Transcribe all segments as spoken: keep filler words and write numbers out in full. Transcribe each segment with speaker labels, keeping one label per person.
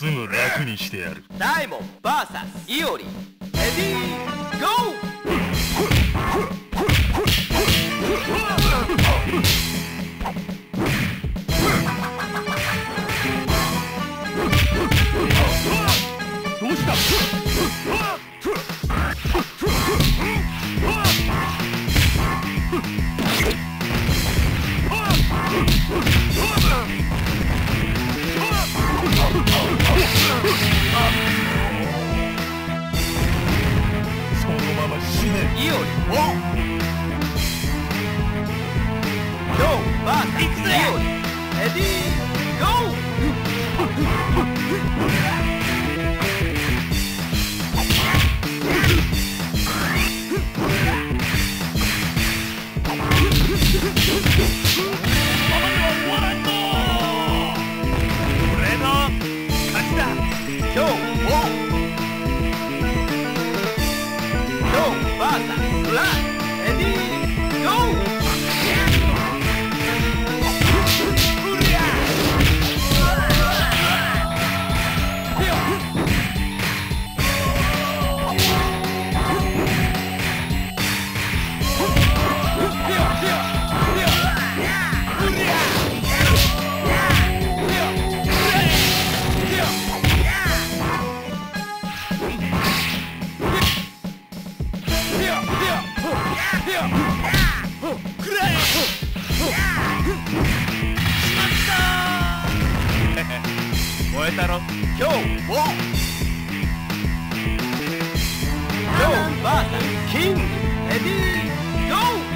Speaker 1: すぐ楽にしてやる。
Speaker 2: ダイモン ブイエス イオリ、レディーゴー。
Speaker 1: どうした？そのまま死ね。
Speaker 2: イオリ、お今日バーサイオリ、レディーゴー。俺の勝ちだ。今日お今日バーサブラック、レディーゴー。燃えたろ。今日も今日バーサキング、レディーゴー。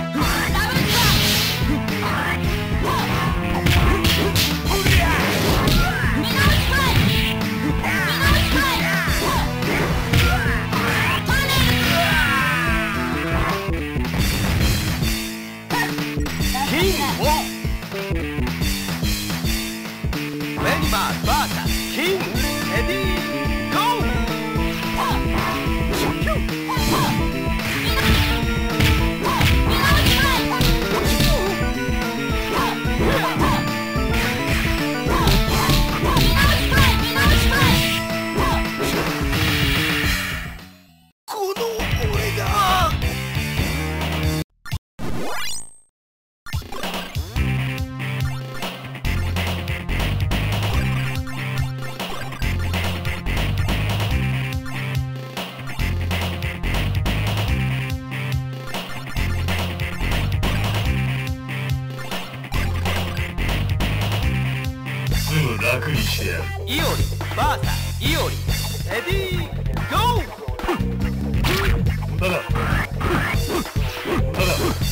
Speaker 1: 楽にしてやる。
Speaker 2: イオリバーサイオリ、レディーゴー。
Speaker 1: 無駄だ。無駄だ。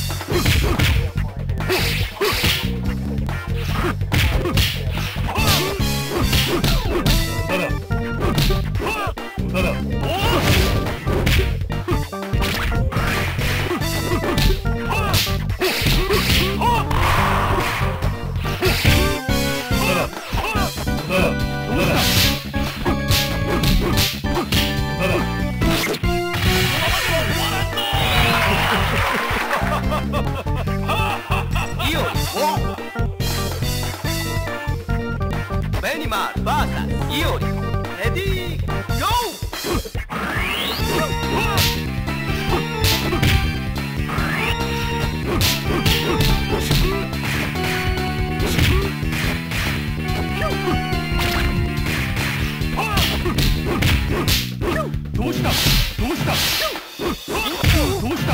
Speaker 1: 無駄だ。無駄だ。
Speaker 2: ベニマールバーサイオリ、レディーゴー。
Speaker 1: どうした？どうした？どうした？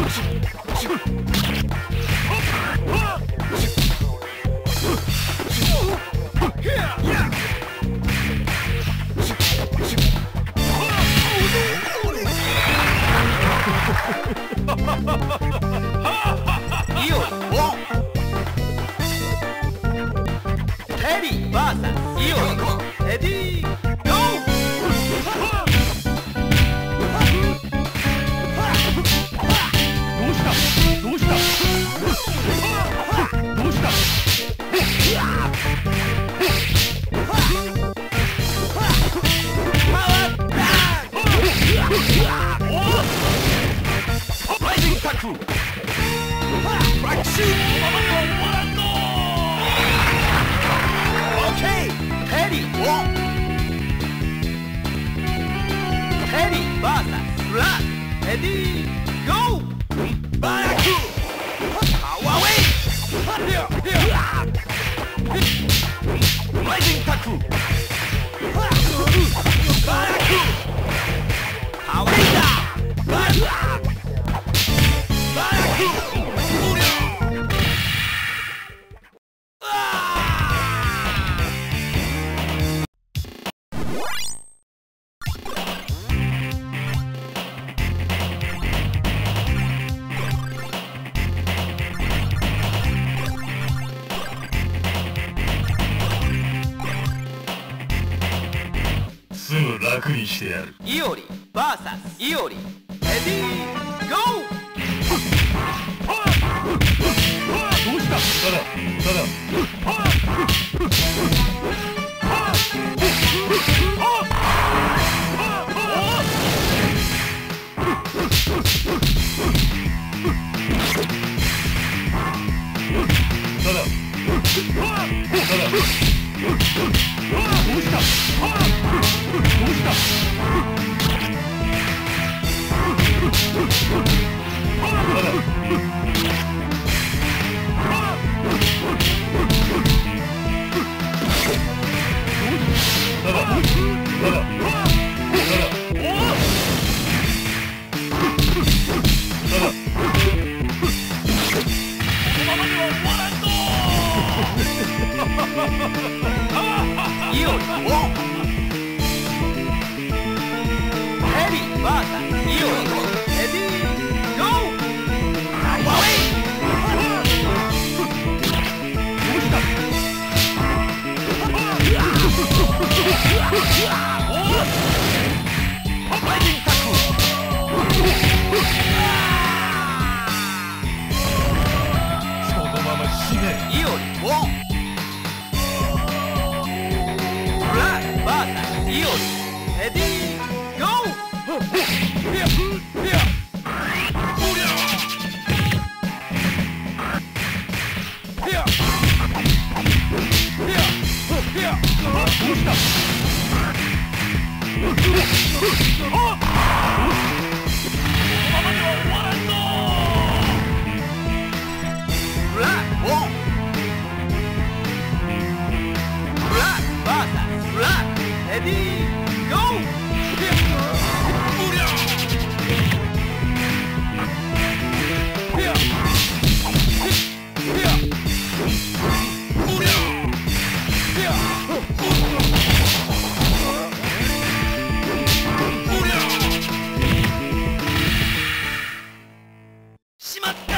Speaker 2: イオリおテリーバーサイオリ、レディーゴー。 レディーゴーバラクパワーウェイライジングタックバラクパワーウェイだバラクバラク無料
Speaker 1: すぐ楽にしてやる。
Speaker 2: イオリ ブイエス イオリレディーゴー
Speaker 1: どうした？ただただただただどうした？どうした？ただただただ
Speaker 2: イオリオンヘビー ブイエス イオリレディーゴーパワーウェイどうした？ライジングタック
Speaker 1: そのまま死ね。
Speaker 2: イオリオンブラック ブイエス イオリレディーゴー
Speaker 1: どうした？
Speaker 2: ブラックオンブラック ブイエス ブラックレディーゴーしまった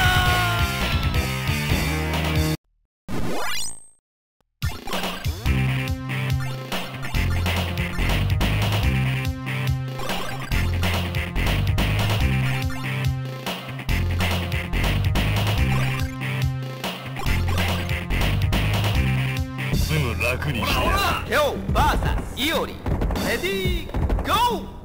Speaker 1: すぐ楽にしてやる。
Speaker 2: テオ ブイエス イオリレディーゴー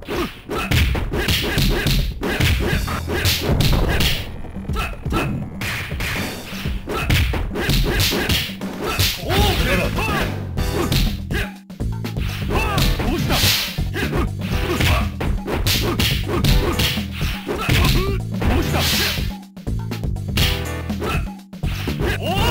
Speaker 1: どうした？どうした？おお！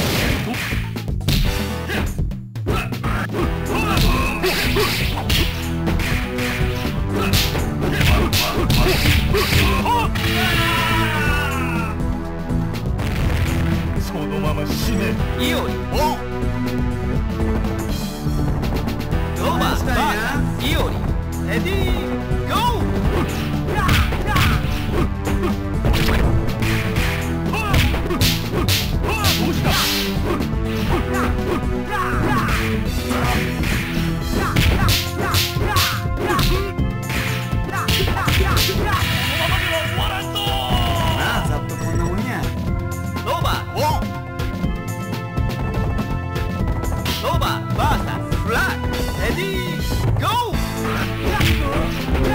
Speaker 1: そのまま死ね。
Speaker 2: イオリオンロバー ブイエス イオリレディーゴー
Speaker 1: どうした？
Speaker 3: まあざっとこんなもんや。
Speaker 2: ロバーオンロバー ブイエス フラッグレディーゴー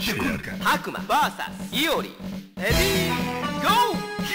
Speaker 1: してやるか。
Speaker 2: 白馬 ブイエス イオリレディーゴー。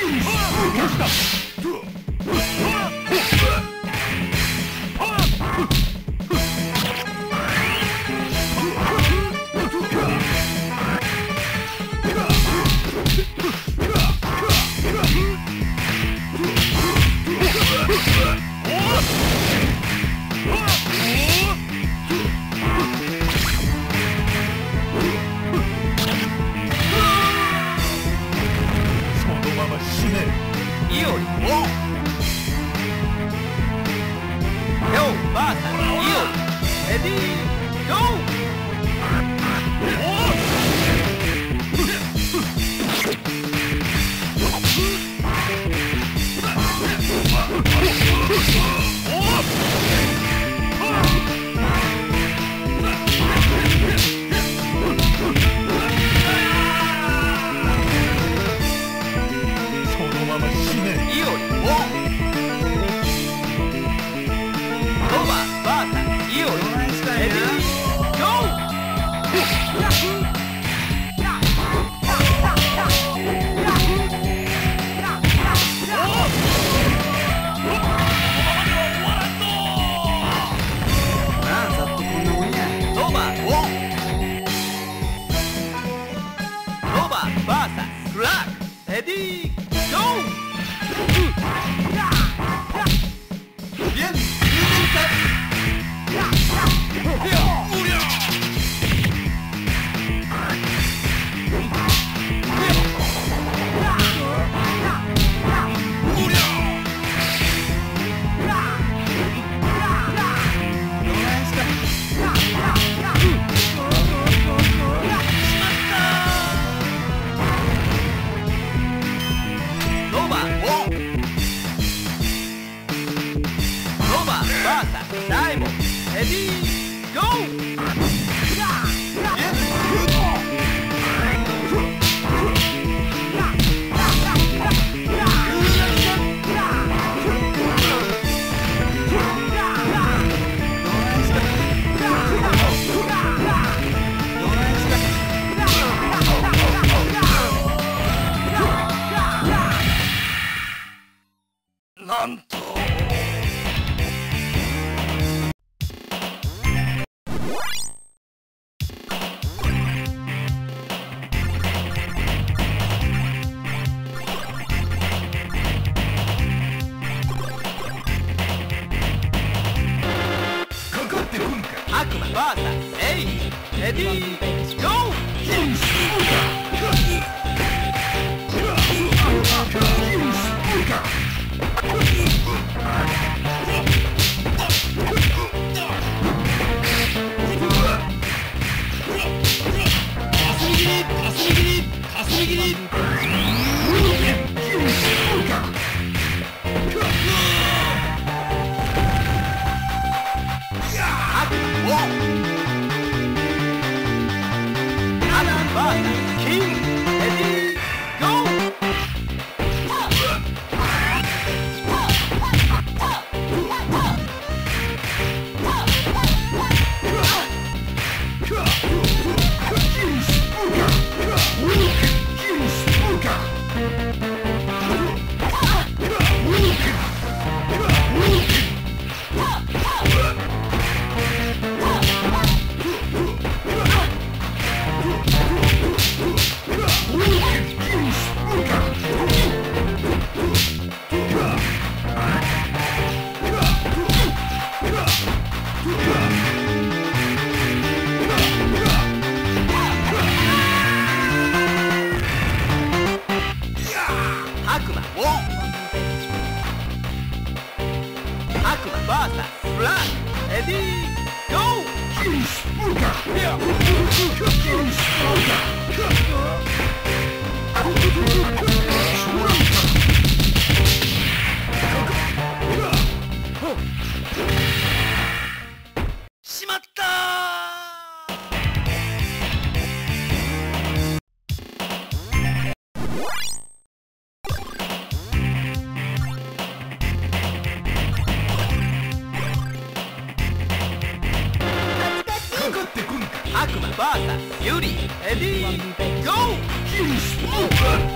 Speaker 1: なんと
Speaker 2: 悪魔 ブイエス エイレディーゴー。 しまった悪魔 ブイエバーサスユリレディーゴー。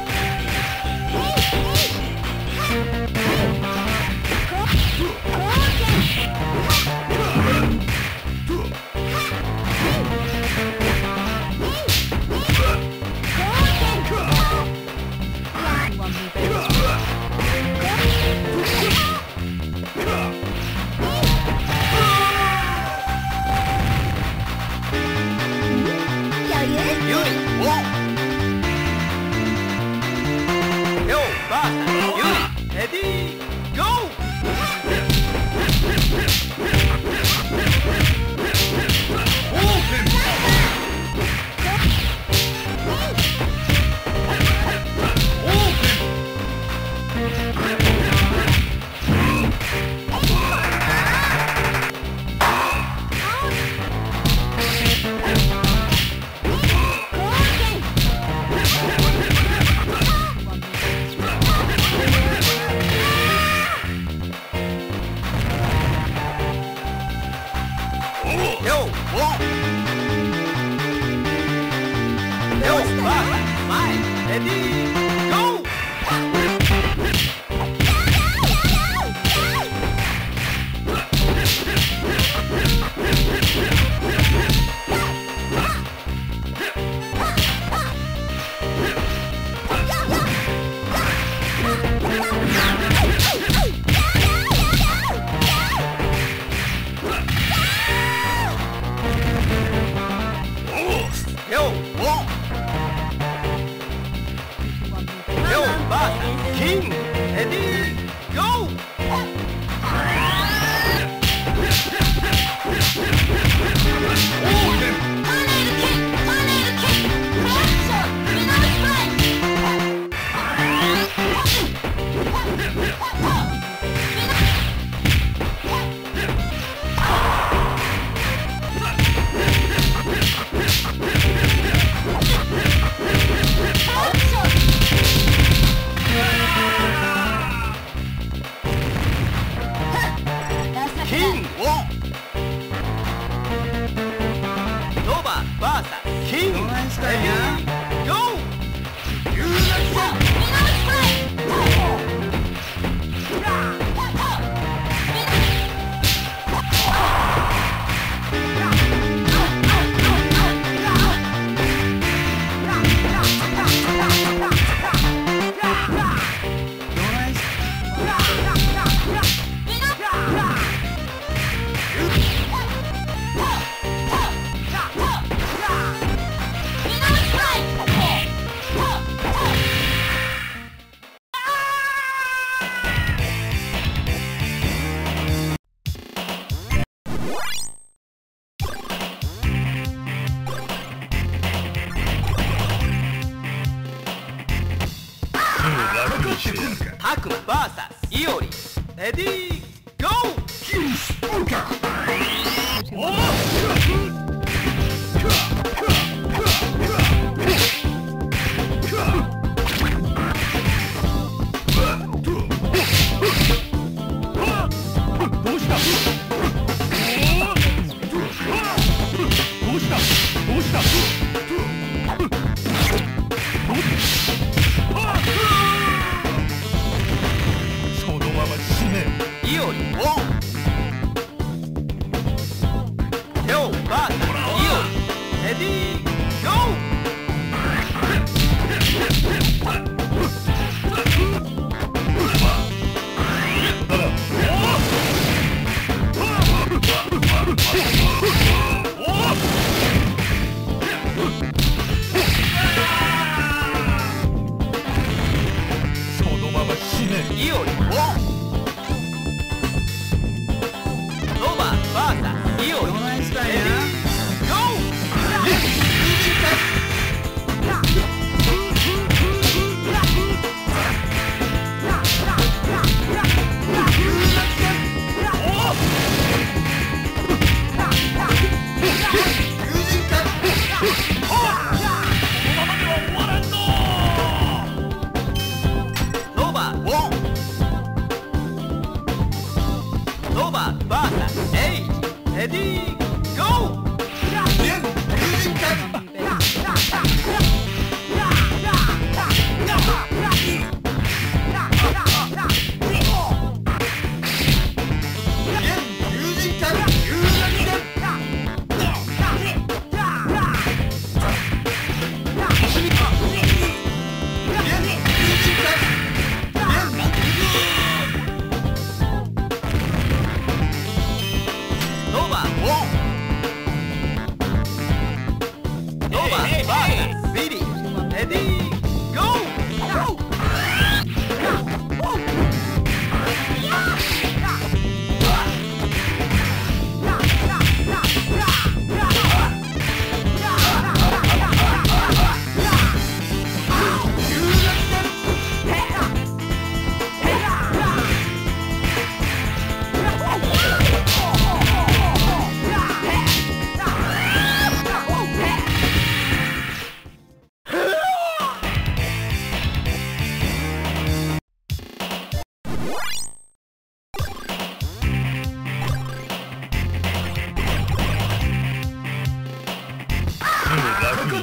Speaker 2: タクマ ブイエス イオリレディーゴー。レディーゴー。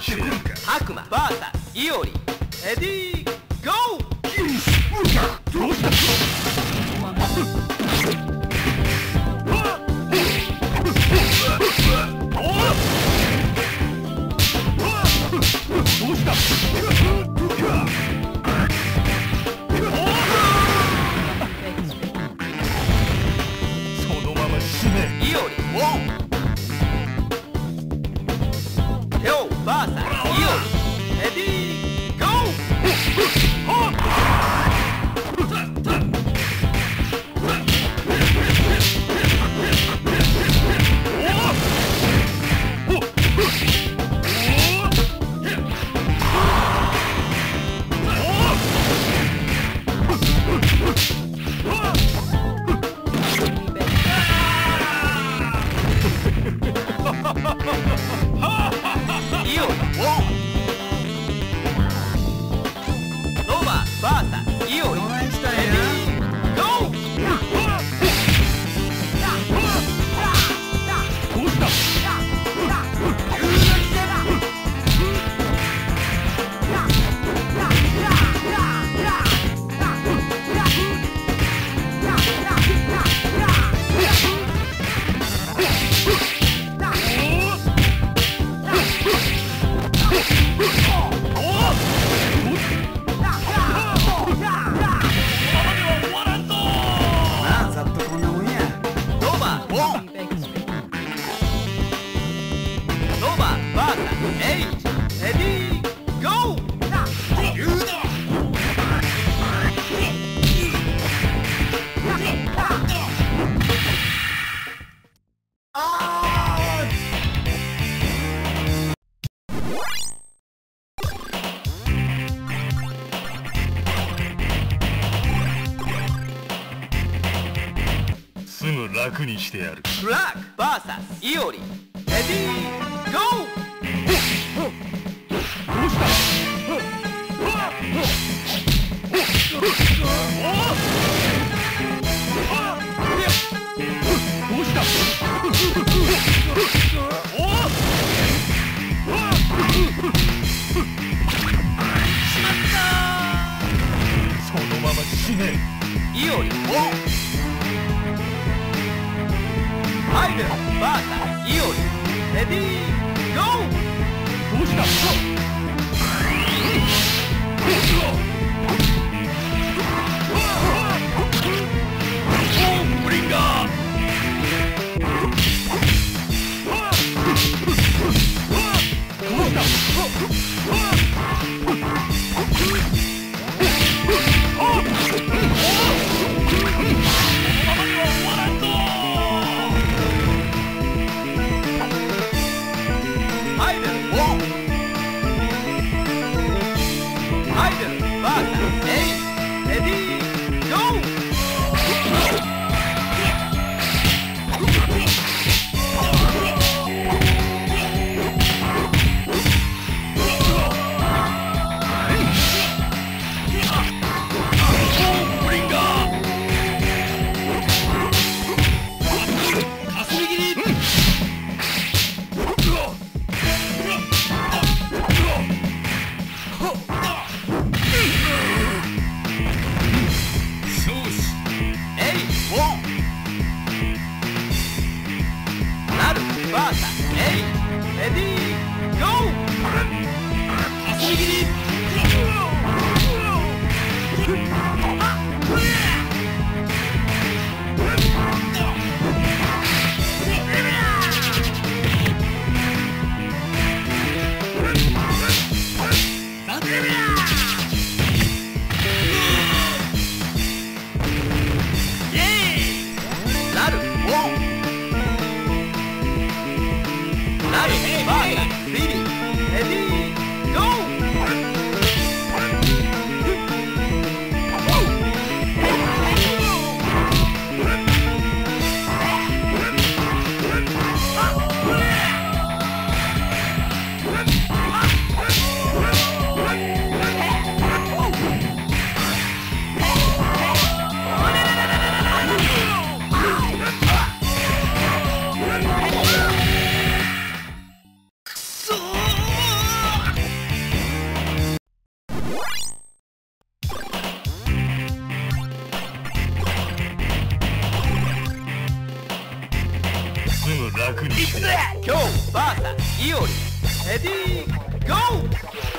Speaker 1: してくるか。
Speaker 2: 悪魔 ブイエス イオリレディーゴー。
Speaker 1: よし、どうした。どうした。そのまま死ね。
Speaker 2: イオリウォンテオ ブイエス イオリレディーゴイオリウォンロバ ブイエス イオリ
Speaker 3: どないしたん
Speaker 2: レディ
Speaker 3: や。
Speaker 2: ーゴー。
Speaker 1: どうした。
Speaker 3: まあざっとこんなもんや。
Speaker 2: ロバウォンロバ ブイエス エイジレディーゴー。
Speaker 1: すぐ楽にしてやる。
Speaker 2: ブラック ブイエス イオリレディーゴー。
Speaker 1: どうした。どうした。そのまま死ね。
Speaker 2: イオリウォンハイベル ブイエス イオリレディーゴー。
Speaker 1: どうした。ブリンガー。どうした。
Speaker 2: ハイベルウォンハイベル
Speaker 1: 楽に
Speaker 2: 行くぜ今日バーサイオリレディーゴー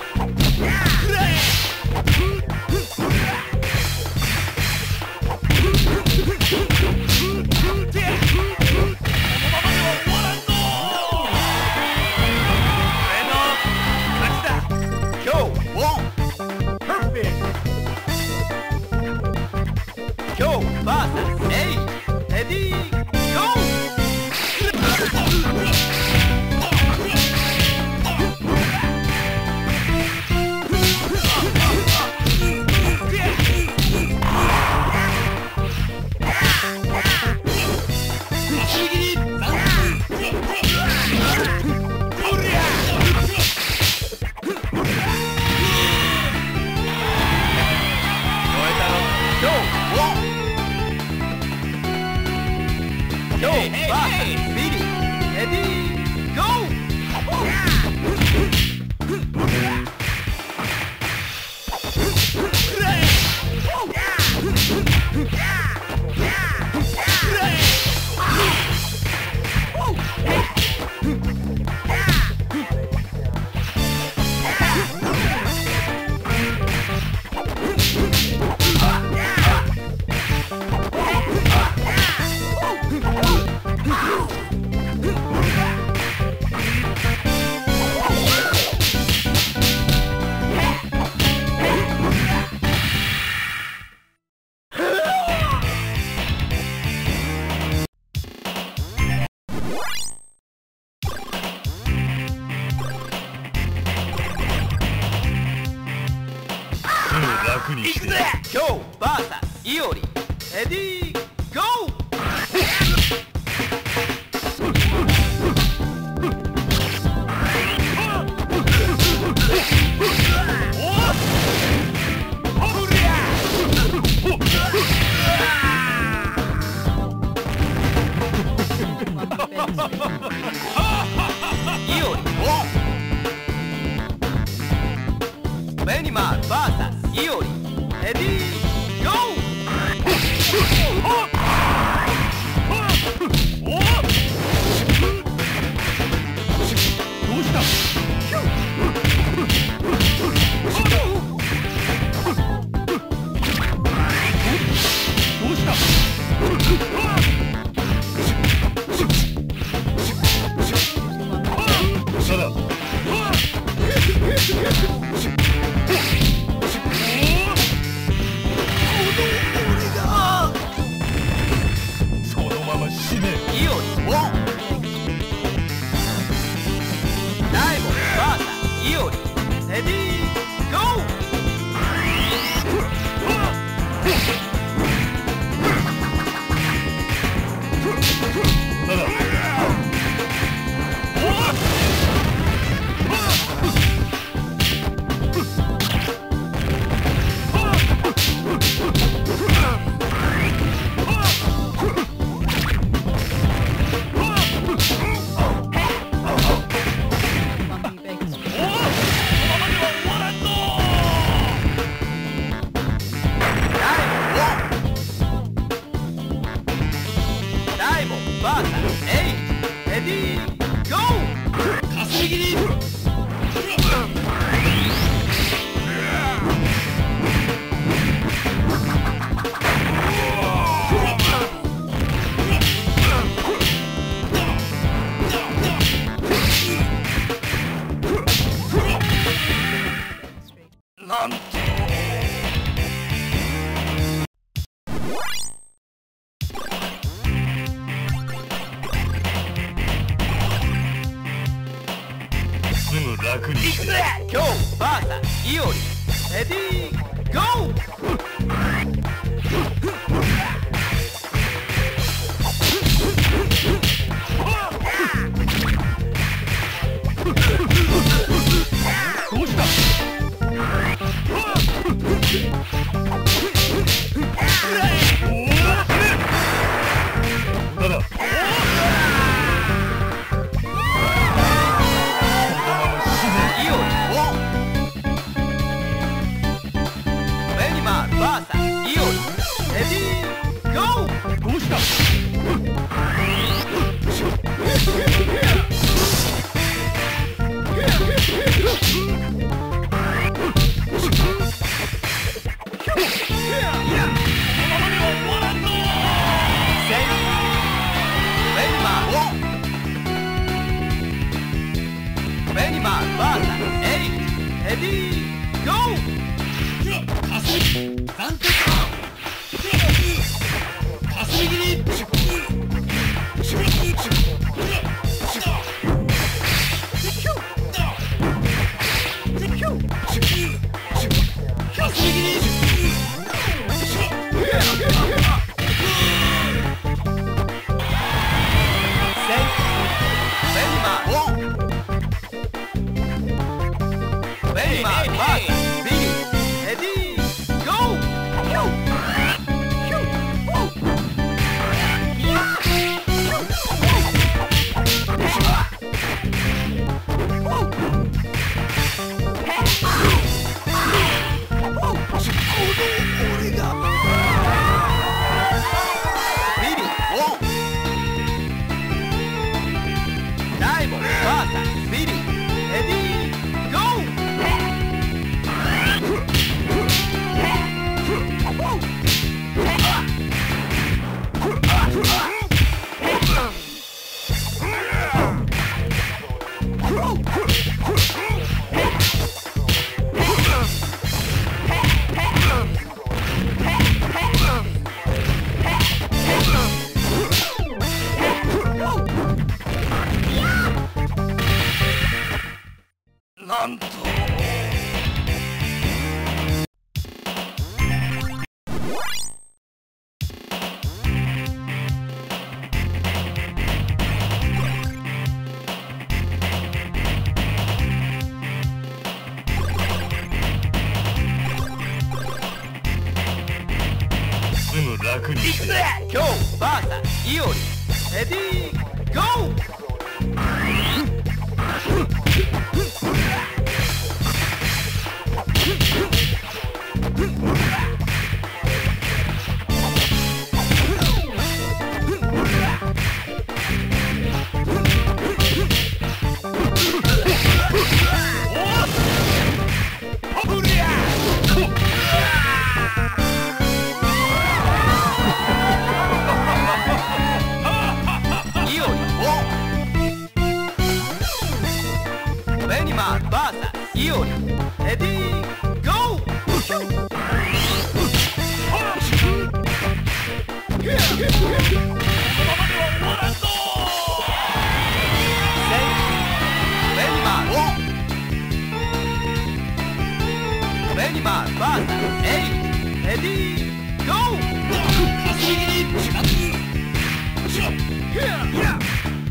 Speaker 1: 楽にして
Speaker 2: 行くぜ今日バーサイオリレディーゴーイオリベニマールバーサイオリレディーゴー
Speaker 1: どうしたどうしたさだそのまま死ね
Speaker 2: イオリボンダイモンバーサイオリレディーゴー
Speaker 1: さだ
Speaker 2: ダイモンバーサエイレディーゴー
Speaker 1: 稼ぎ切りなんとすぐ楽にして
Speaker 2: 行くぜ今日バーサイオリレディーゴー
Speaker 1: どうしたただ
Speaker 2: イオリボンベニマールバーサイオリレディーゴー
Speaker 1: どうした
Speaker 2: 今日バーサスイオリレディーゴーバーサスイオリレディーゴーベニマーバーサスエイレディーゴー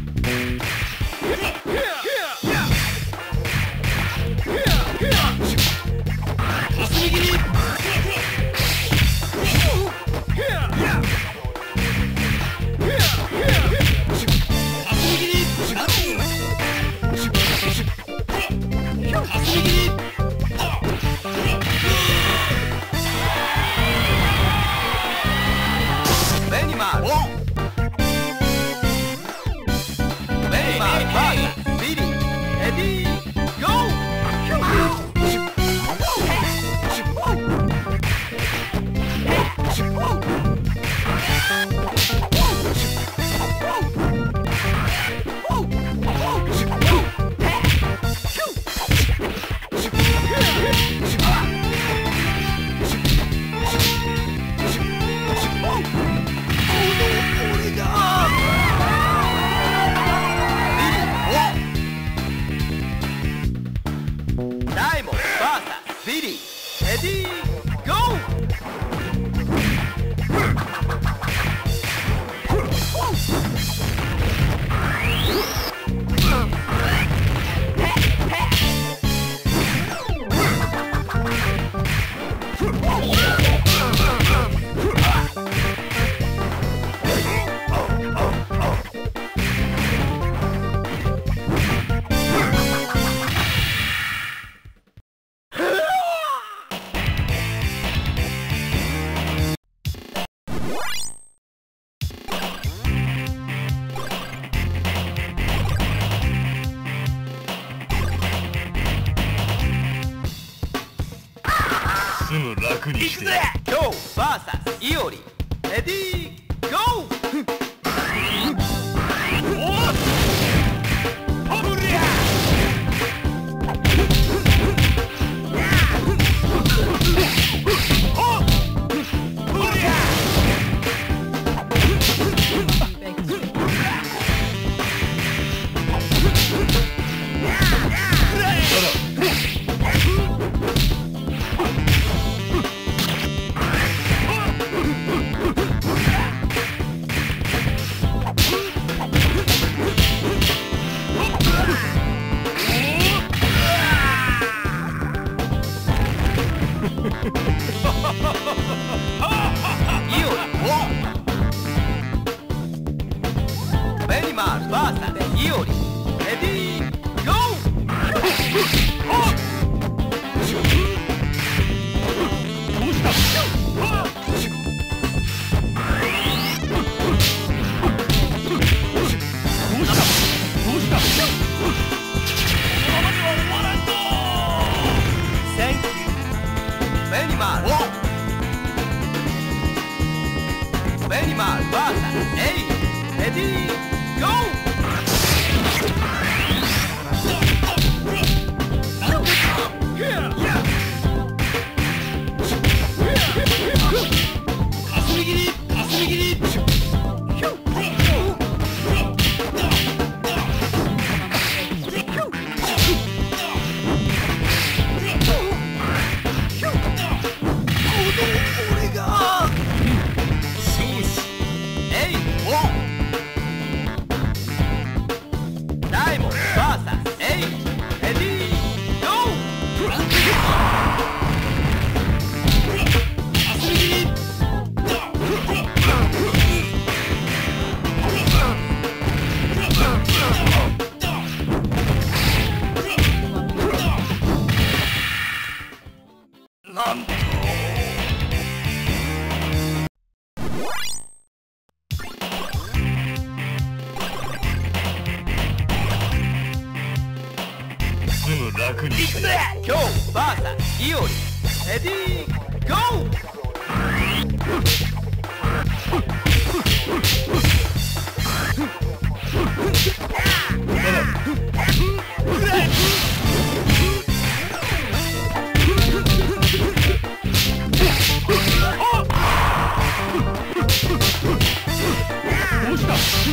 Speaker 1: 楽にして
Speaker 2: 今日バーサスイオリレディーゴー
Speaker 1: 楽にしてやる。
Speaker 2: 今日バーサイオリレディーゴー。
Speaker 1: どうした？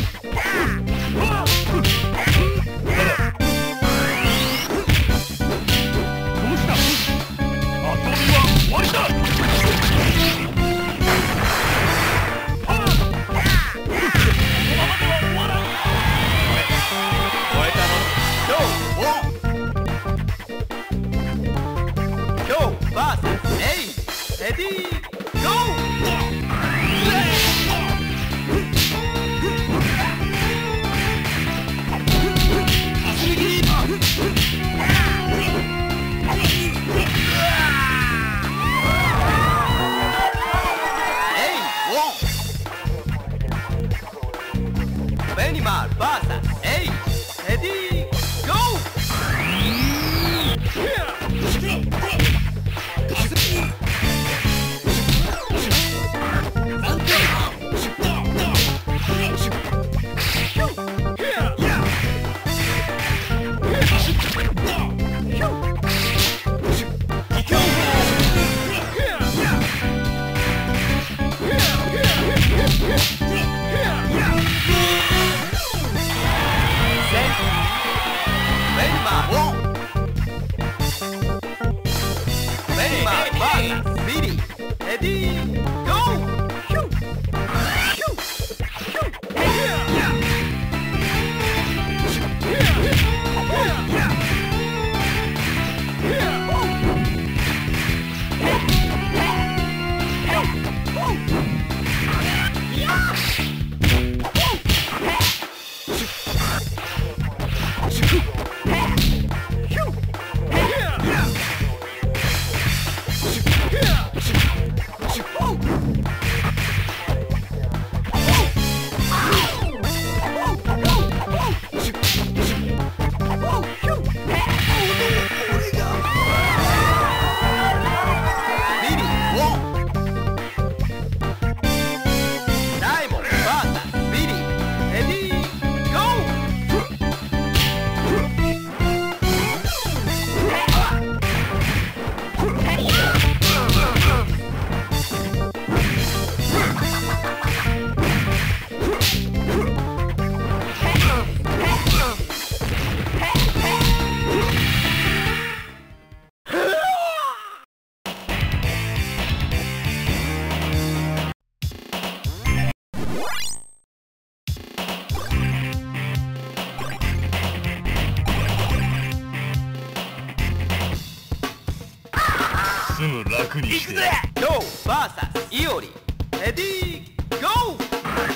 Speaker 1: すぐ楽にしてやる。
Speaker 2: 今日バーサイオリレディーゴー。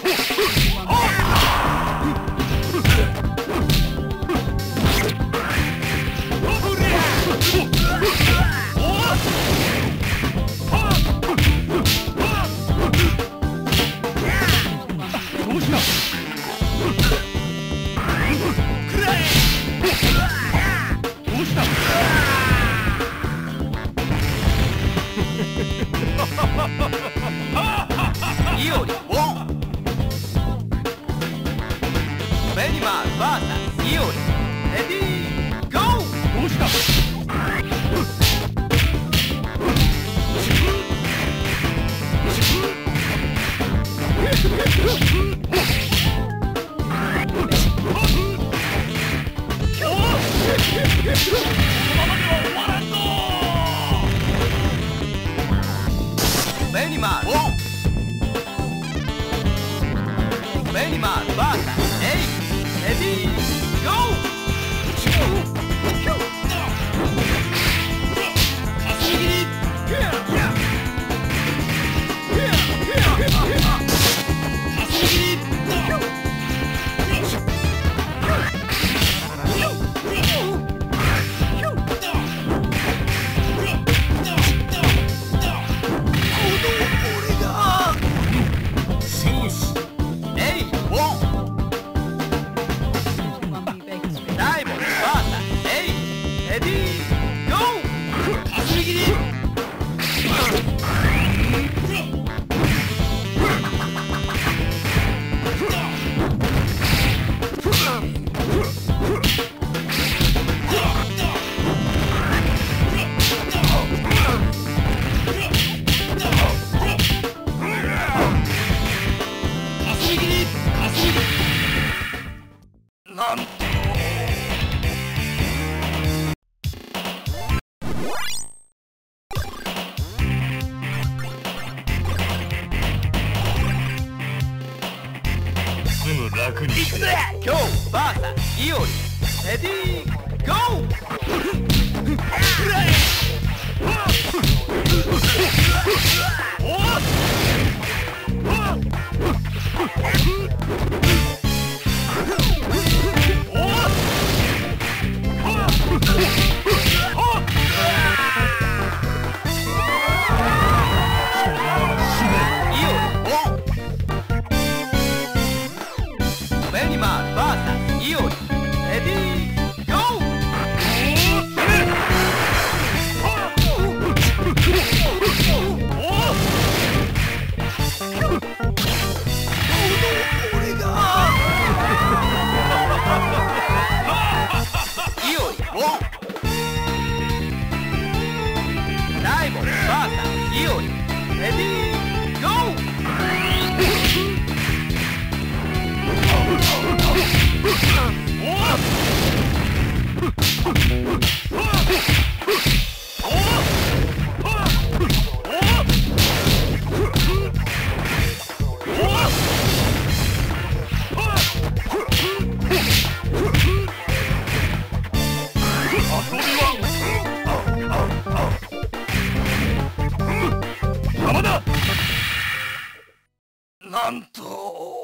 Speaker 1: どうした？どうした？
Speaker 2: イオリオンベニマーバーサイオリレディーゴー。
Speaker 1: どうした？
Speaker 2: ベニマーオンベニマーバーサエイレディーゴー。
Speaker 1: を楽に
Speaker 2: 行くぜ。今日バーサイオリレディーゴー。ベニマーバーサイオリレディーゴー。ライボンバーサイオリレディーゴー。
Speaker 1: なんと